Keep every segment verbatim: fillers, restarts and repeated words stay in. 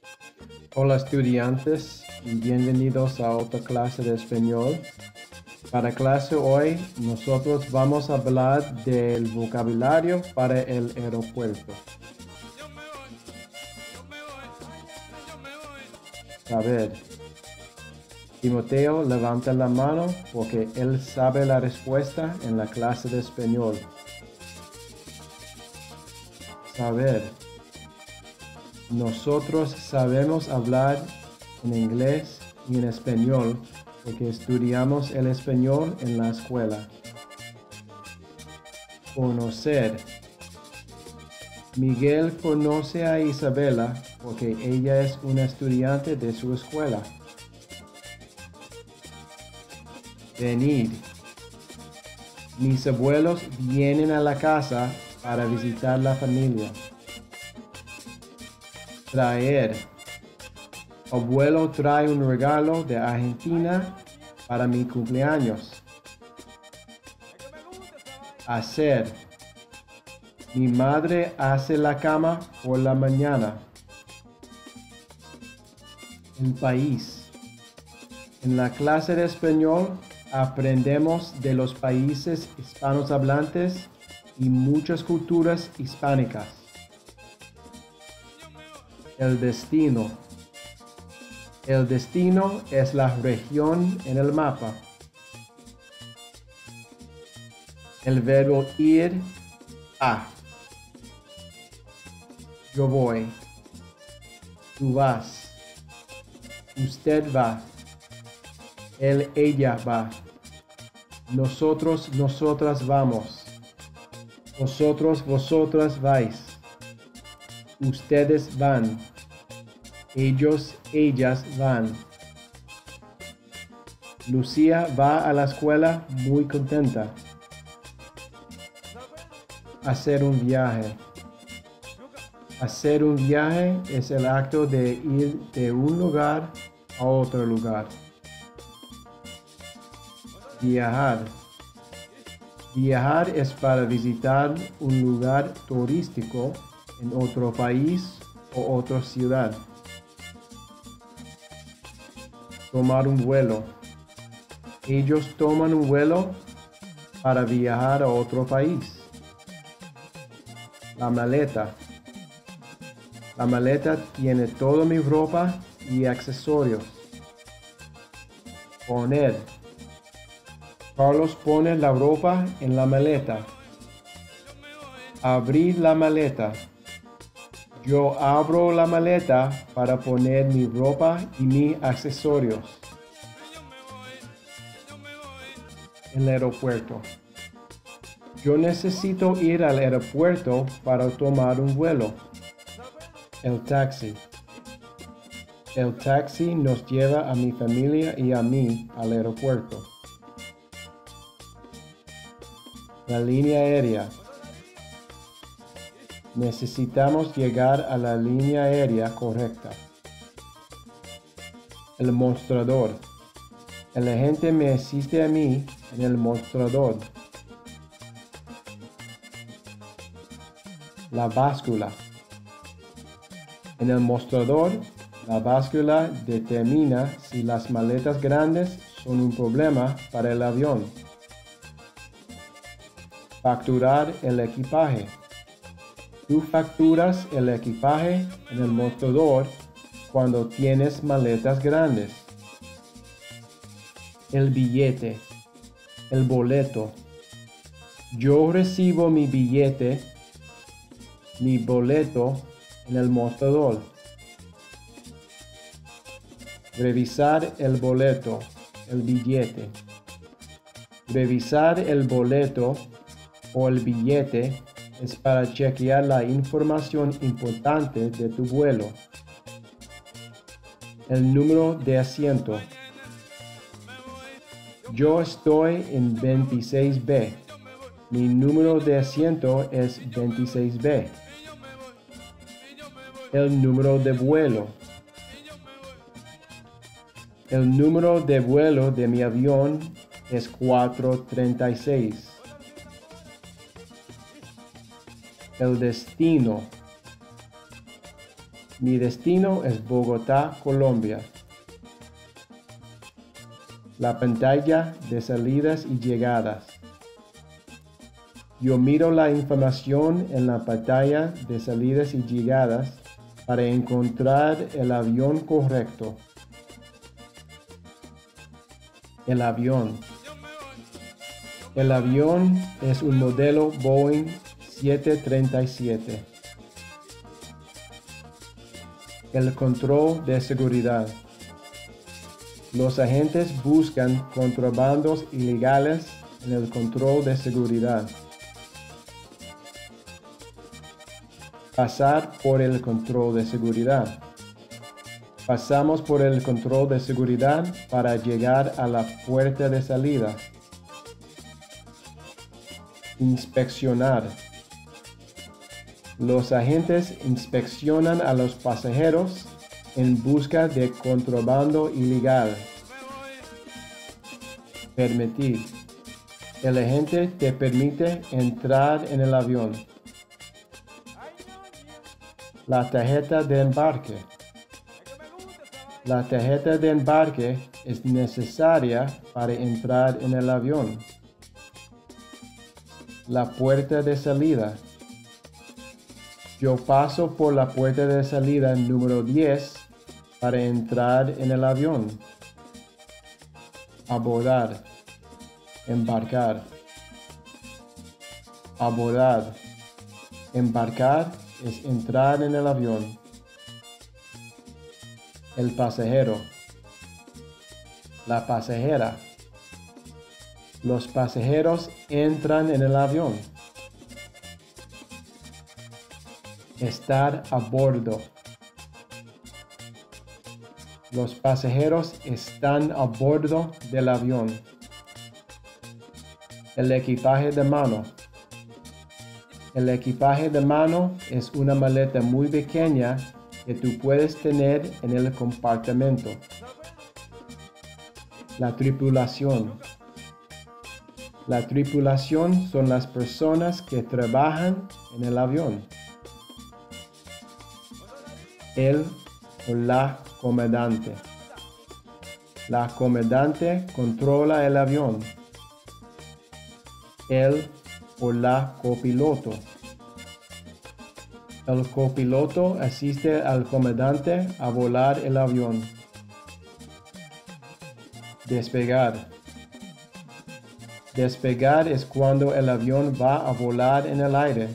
Hola estudiantes y bienvenidos a otra clase de español. Para clase hoy nosotros vamos a hablar del vocabulario para el aeropuerto. A ver, Timoteo levanta la mano porque él sabe la respuesta en la clase de español. Saber. Nosotros sabemos hablar en inglés y en español porque estudiamos el español en la escuela. Conocer. Miguel conoce a Isabela porque ella es una estudiante de su escuela. Venir. Mis abuelos vienen a la casa para visitar la familia. Traer. Abuelo trae un regalo de Argentina para mi cumpleaños. Hacer. Mi madre hace la cama por la mañana. El país. En la clase de español aprendemos de los países hispanohablantes y muchas culturas hispánicas. El destino. El destino es la región en el mapa. El verbo ir a. Yo voy. Tú vas. Usted va. Él, ella va. Nosotros, nosotras vamos. Vosotros, vosotras vais. Ustedes van. Ellos, ellas van. Lucía va a la escuela muy contenta. Hacer un viaje. Hacer un viaje es el acto de ir de un lugar a otro lugar. Viajar. Viajar es para visitar un lugar turístico en otro país o otra ciudad. Tomar un vuelo. Ellos toman un vuelo para viajar a otro país. La maleta. La maleta tiene toda mi ropa y accesorios. Poner. Carlos pone la ropa en la maleta. Abrir la maleta. Yo abro la maleta para poner mi ropa y mis accesorios. El aeropuerto. Yo necesito ir al aeropuerto para tomar un vuelo. El taxi. El taxi nos lleva a mi familia y a mí al aeropuerto. La línea aérea. Necesitamos llegar a la línea aérea correcta. El mostrador. El agente me asiste a mí en el mostrador. La báscula. En el mostrador, la báscula determina si las maletas grandes son un problema para el avión. Facturar el equipaje. Tú facturas el equipaje en el mostrador cuando tienes maletas grandes. El billete. El boleto. Yo recibo mi billete, mi boleto en el mostrador. Revisar el boleto, el billete. Revisar el boleto o el billete es para chequear la información importante de tu vuelo. El número de asiento. Yo estoy en veintiséis B. Mi número de asiento es veintiséis B. El número de vuelo. El número de vuelo de mi avión es cuatrocientos treinta y seis. El destino. Mi destino es Bogotá, Colombia. La pantalla de salidas y llegadas. Yo miro la información en la pantalla de salidas y llegadas para encontrar el avión correcto. El avión. El avión es un modelo Boeing siete treinta y siete. El control de seguridad. Los agentes buscan contrabandos ilegales en el control de seguridad. Pasar por el control de seguridad. Pasamos por el control de seguridad para llegar a la puerta de salida. Inspeccionar. Los agentes inspeccionan a los pasajeros en busca de contrabando ilegal. Permitir. El agente te permite entrar en el avión. La tarjeta de embarque. La tarjeta de embarque es necesaria para entrar en el avión. La puerta de salida. Yo paso por la puerta de salida número diez para entrar en el avión. Abordar. Embarcar. Abordar. Embarcar es entrar en el avión. El pasajero. La pasajera. Los pasajeros entran en el avión. Estar a bordo. Los pasajeros están a bordo del avión. El equipaje de mano. El equipaje de mano es una maleta muy pequeña que tú puedes tener en el compartimento. La tripulación. La tripulación son las personas que trabajan en el avión. El o la comandante. La comandante controla el avión. El o la copiloto. El copiloto asiste al comandante a volar el avión. Despegar. Despegar es cuando el avión va a volar en el aire.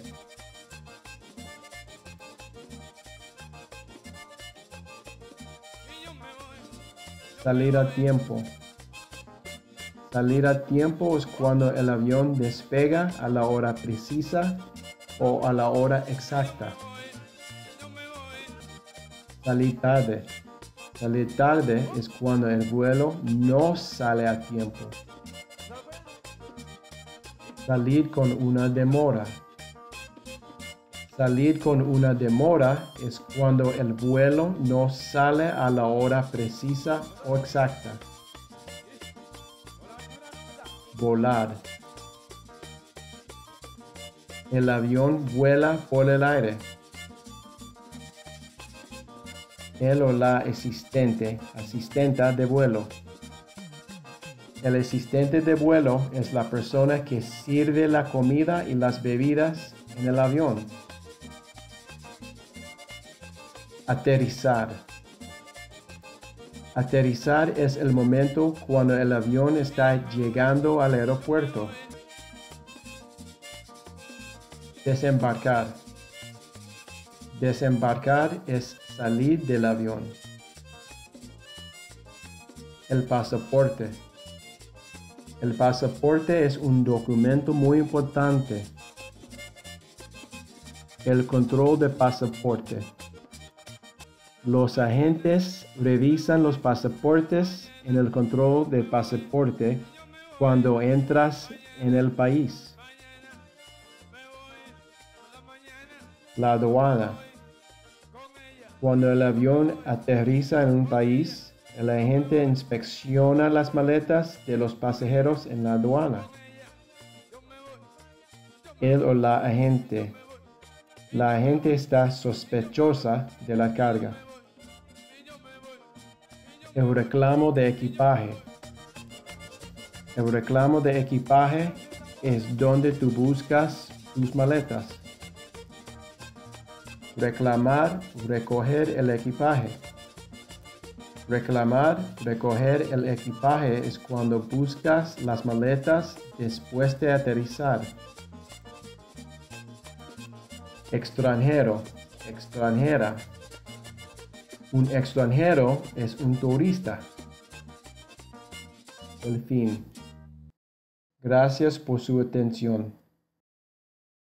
Salir a tiempo. Salir a tiempo es cuando el avión despega a la hora precisa o a la hora exacta. Salir tarde. Salir tarde es cuando el vuelo no sale a tiempo. Salir con una demora. Salir con una demora es cuando el vuelo no sale a la hora precisa o exacta. Volar. El avión vuela por el aire. El o la asistente, asistenta de vuelo. El asistente de vuelo es la persona que sirve la comida y las bebidas en el avión. Aterrizar. Aterrizar es el momento cuando el avión está llegando al aeropuerto. Desembarcar. Desembarcar es salir del avión. El pasaporte. El pasaporte es un documento muy importante. El control de pasaporte. Los agentes revisan los pasaportes en el control de pasaporte cuando entras en el país. La aduana. Cuando el avión aterriza en un país, el agente inspecciona las maletas de los pasajeros en la aduana. El o la agente. La gente está sospechosa de la carga. El reclamo de equipaje. El reclamo de equipaje es donde tú buscas tus maletas. Reclamar, recoger el equipaje. Reclamar, recoger el equipaje es cuando buscas las maletas después de aterrizar. Extranjero, extranjera. Un extranjero es un turista. El fin. Gracias por su atención.